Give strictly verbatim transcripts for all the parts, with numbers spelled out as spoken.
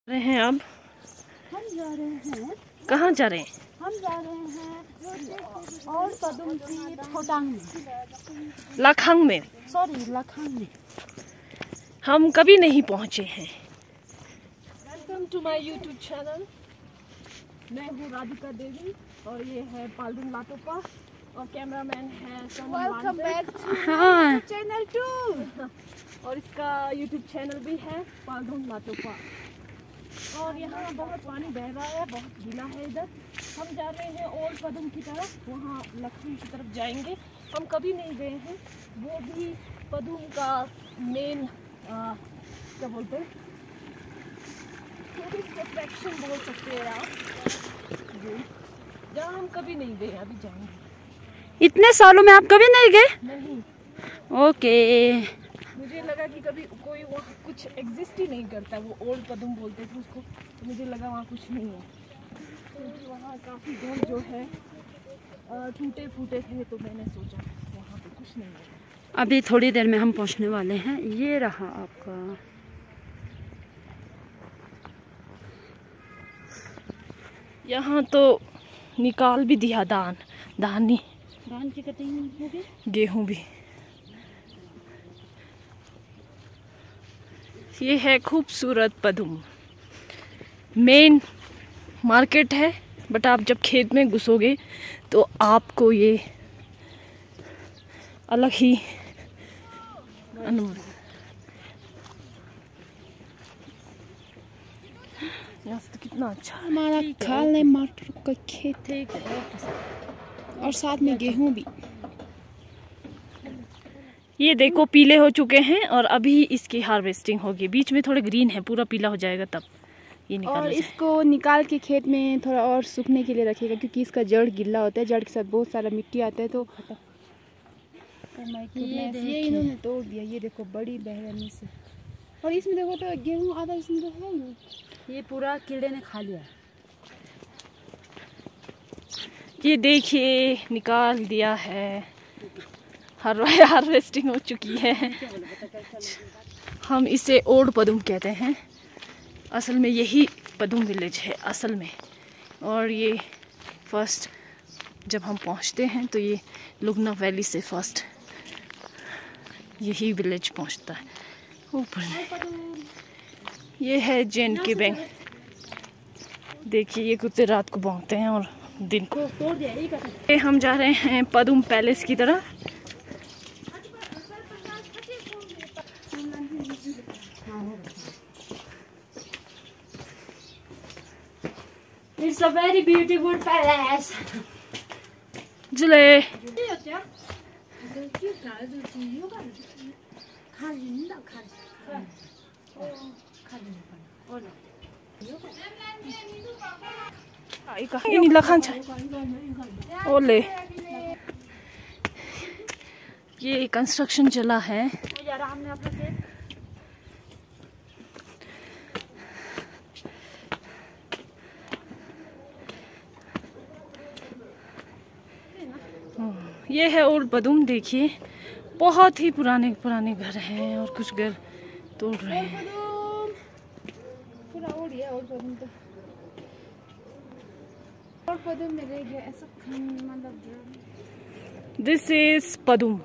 रहे हैं अब हम जा रहे हैं कहाँ जा रहे हैं? हम जा रहे हैं और पदुम की फोटांग में, लाखांग में। सॉरी लाखांग में। हम कभी नहीं पहुँचे हैं। Welcome to my YouTube channel. मैं हूँ राधिका देवी और ये है पालडुम लाटोपा और कैमरामैन है Sonam. Welcome back to channel two. और इसका यूट्यूब चैनल भी है पालडुम लाटोपा। और यहाँ बहुत पानी बह रहा है, बहुत गीला है इधर। हम जा रहे हैं ओल्ड पदुम की तरफ, वहाँ लखनऊ की तरफ जाएंगे। हम कभी नहीं गए हैं, वो भी पदुम का मेन क्या बोलते हैं, टूरिस्ट अट्रैक्शन बोल सकते हैं आप, जहाँ हम कभी नहीं गए, अभी जाएंगे। इतने सालों में आप कभी नहीं गए? नहीं। ओके। मुझे लगा कि कभी कोई वहाँ कुछ एग्जिस्ट ही नहीं करता, वो ओल्ड पदुम बोलते थे उसको, तो मुझे लगा वहाँ कुछ नहीं है, क्योंकि वहाँ काफ़ी घर जो है टूटे फूटे थे, तो मैंने सोचा वहाँ पे कुछ नहीं है। अभी थोड़ी देर में हम पहुँचने वाले हैं। ये रहा आपका यहाँ, तो निकाल भी दिया दान दानी धान की कटिंग हो गई, गेहूँ भी। ये है खूबसूरत पदुम, मेन मार्केट है, बट आप जब खेत में घुसोगे तो आपको ये अलग ही अनुभव। यहाँ से तो कितना अच्छा हमारा काले मटर का खेत है और साथ में गेहूं भी। ये देखो पीले हो चुके हैं और अभी इसकी हार्वेस्टिंग होगी। बीच में थोड़े ग्रीन है, पूरा पीला हो जाएगा तब ये निकाल। और इसको निकाल के खेत में थोड़ा और सूखने के लिए रखेगा, क्योंकि इसका जड़ गिल्ला होता है, जड़ के साथ बहुत सारा मिट्टी आता है। तो ये, ये इन्होंने तोड़ दिया, ये देखो बड़ी बेरहमी से। और इसमें देखो तो गेहूं आधा इसमें तो है ही, ये पूरा कीड़े ने खा लिया। ये देखिए निकाल दिया है, हर हार्वेस्टिंग हो चुकी है। हम इसे ओल्ड पदुम कहते हैं, असल में यही पदुम विलेज है असल में। और ये फर्स्ट जब हम पहुंचते हैं तो ये लुगना वैली से फर्स्ट यही विलेज पहुंचता है ऊपर में। ये है जैन के बैंक। देखिए ये कुत्ते रात को भौंकते हैं और दिन को। ये हम जा रहे हैं पदुम पैलेस की तरफ। It's a very beautiful palace. जुले ओले ये कंस्ट्रक्शन चला है। ये है ओल्ड पदुम। देखिए बहुत ही पुराने पुराने घर हैं और कुछ घर तोड़ रहे हैं। पूरा ओल्ड है ओल्ड पदुम, तो ओल्ड पदुम में रह गया ऐसा मतलब। This is Padum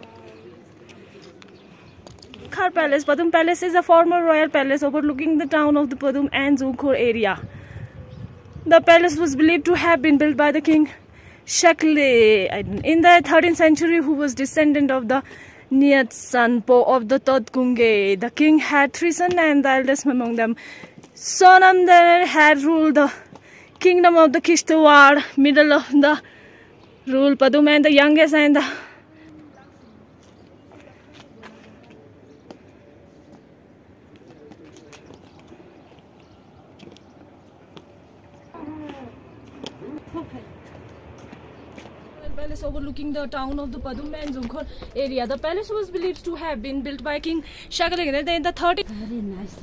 Khar Palace. Padum Palace is a former royal palace overlooking the town of the Padum and Zungkhor area. The palace was believed to have been built by the king Shakle in the thirteenth century, who was descendant of the Nyatsan Po of the Todkunge. The king had three sons, and the eldest among them, Sonam, had ruled the kingdom of the Kishtwar, middle of the rule Padum, and the youngest and the palace overlooking the town of the Padum and Zungkhor area. The palace was believed to have been built by King Shakaligana in the thirteenth. Very nice.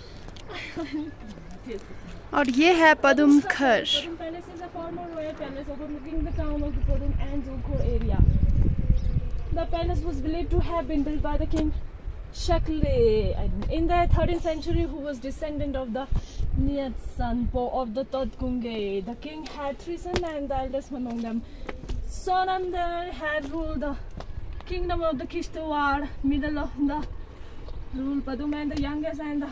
और ये है पदुम खर। Padum Palace is a former royal palace overlooking the town of the Padum and Zungkhor area. The palace was believed to have been built by the king Shakle. In the thirteenth century, who was descendant of the Nyatsanpo of the Todkunge. The king had three sons, and the eldest among them, Sonamdar, had ruled the kingdom of the Kishtawar, middle of the rule Padum, and the youngest and the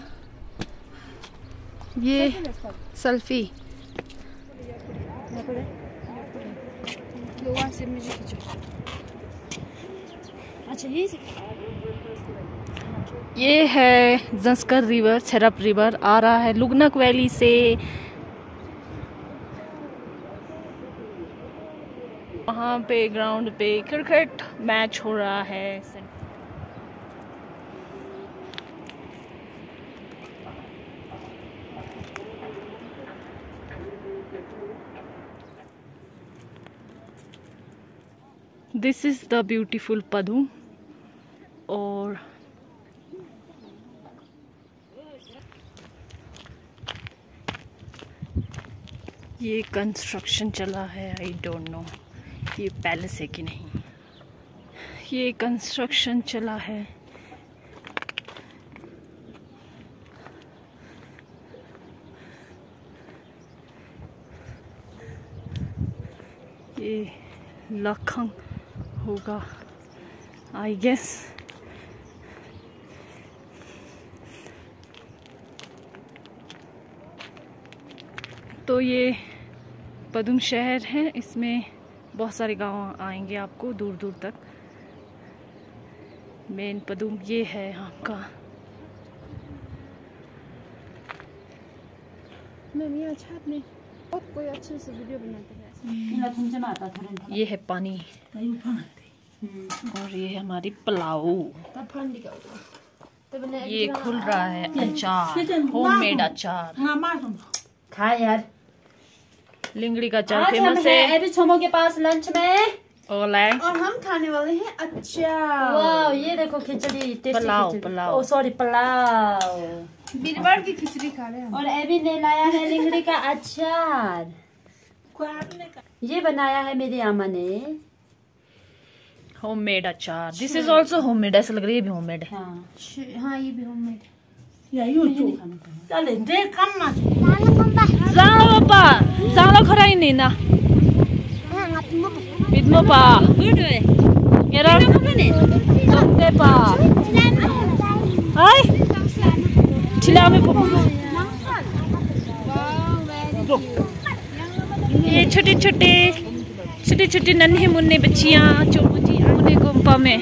ये selfie से मुझे खींचो। अच्छा ये ये है Zanskar river, छरप river आ रहा है लुगनक वैली से। वहाँ पे ग्राउंड पे क्रिकेट मैच हो रहा है। This is the beautiful Padum. और ये कंस्ट्रक्शन चला है, आई डोंट नो ये पैलेस है कि नहीं। ये कंस्ट्रक्शन चला है। ये लखंग होगा आई गेस। तो ये पदुम शहर है, इसमें बहुत सारे गांव आएंगे आपको दूर दूर तक। मेन पदुम ये है यहाँ का। मैम ये अच्छा आपने कोई अच्छे से वीडियो बनाते हैं। ये है पानी और ये है हमारी पुलाव। ये खुल रहा है अचार, होममेड अचार। खा यार, लिंगड़ी का अचार आज हम फेमस है है एबी छोमो के पास लंच में। ओला और हम खाने वाले हैं अचार। वाह ये देखो खिचड़ी, टेस्टी पुलाव, खिचड़ी। पुलाव। ओ सॉरी पुलाव। बीरवार की खिचड़ी खा रहे हैं हम। और एबी ने लाया है लिंगड़ी का अचार। ये बनाया है मेरी आमा ने। होममेड अचार। This is also homemade. ऐसा लग रही है भी होममेड है। हाँ हाँ ये भी homemade. Zalo pa, zalo kharai ni na. Bidmo pa. Yara. Dokte pa. Ay. Chila me po. ये छोटे छोटे छोटे छोटे नन्हे मुन्ने बच्चियां चोमुजी मुन्ने गुम्पा में।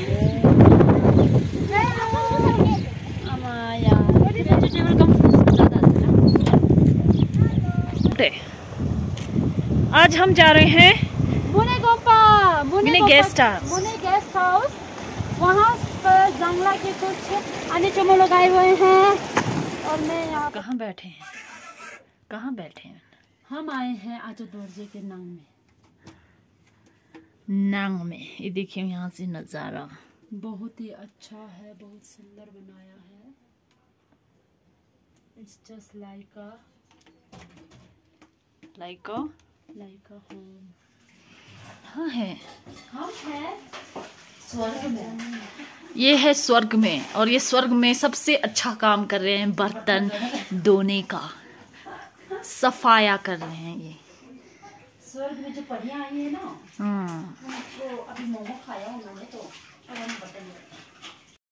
आज हम जा रहे हैं मुने गोपा मुने गेस्ट हाउस। मुने गेस्ट हाउस। वहाँ पर जंगला के कुछ अन्य चमो लोग आए हुए हैं और मैं यहाँ। कहाँ बैठे हैं? कहाँ बैठे हैं? हम आए हैं आज दोरजे के नांग में। नांग में ये देखिए यहाँ से नज़ारा बहुत ही अच्छा है, बहुत सुंदर बनाया है। It's just like a like a like a home. हाँ है, हम है स्वर्ग में। ये है स्वर्ग में। और ये स्वर्ग में सबसे अच्छा काम कर रहे हैं बर्तन धोने का, सफाया कर रहे हैं ये। स्वर्ग में जो परियां आई है ना, हम्म तो अभी मोमो खाया उन्होंने तो अब हम बर्तन